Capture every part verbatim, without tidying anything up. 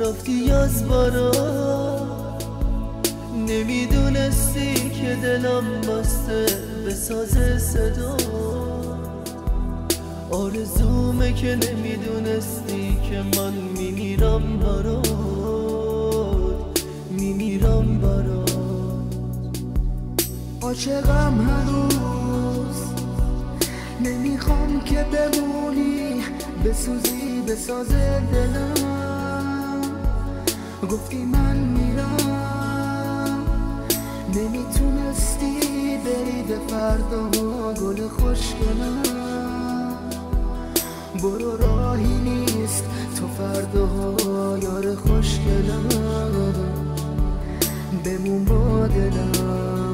رفتی از برا، نمیدونستی که دلم بسته به ساز صدا. آرزومه که نمیدونستی که من میمیرم برات، میمیرم برات. عاشقم هنوز، نمیخوام که بمونی بسوزی به ساز دلم. گفتی من میرم، نمیتونستی بری به فردا گل خوشگلم. برو راهی نیست تو فردا یار خوشگلم، بمون با دلم.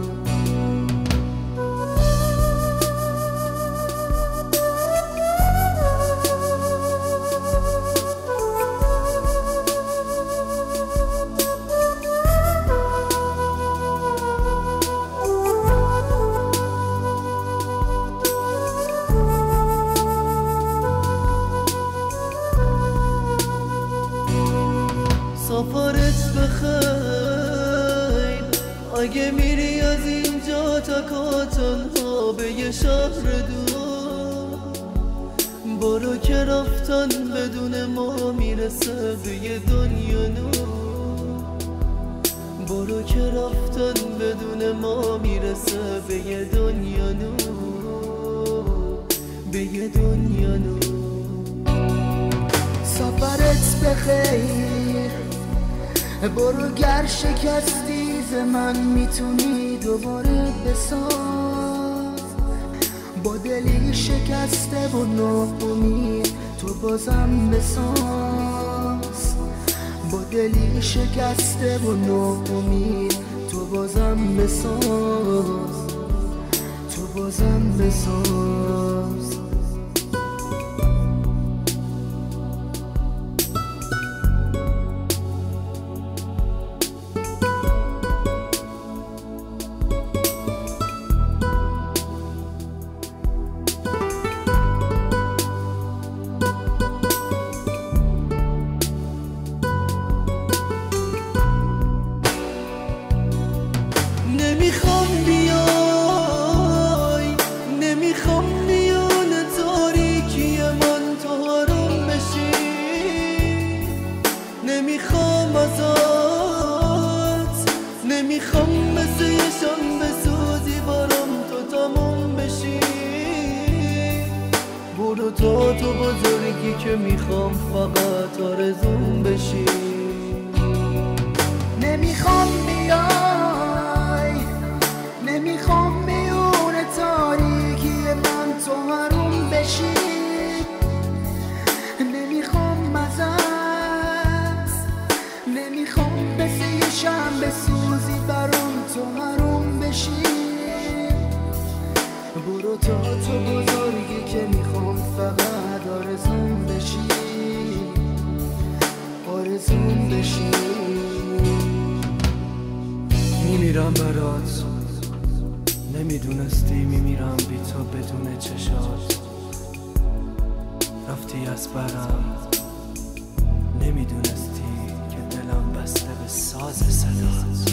سفرت بخیر اگه میری از اینجا تکا تنها به یه شهر دور. برو که رفتن بدون ما میرسه به یه دنیا نور. برو که رفتن بدون ما میرسه به یه دنیا نور، به یه دنیا نور. سفرت بخیر، برو گر شکستی ز من میتونی دوباره بساز. با دلی شکسته و ناامید تو بازم بساز. با دلی شکسته و ناامید تو بازم بساز، تو بازم بساز. نمیخوام بیای، نمیخوام میون تاریکی من تو حروم بشی. نمیخوام ازت، نمیخوام مثل یه شنبه سوزی برام تو تموم بشی. برو تا تو بزرگی که میخوام فقط آرزوم بشی. نمیخوام بیای، نمیخوام میون تاریکی من تو حروم بشی. نمیخوام ازت، نمیخوام مثل یه شنبه سوزی برام تو حروم بشی. برو تا تو بزرگی که میخوام فقط آرزوم بشی، آرزوم بشی. میمیرم برات، نمیدونستی میمیرم بی تو بدون چشات. رفتی از برم، نمیدونستی که دلم بسته به ساز صدات.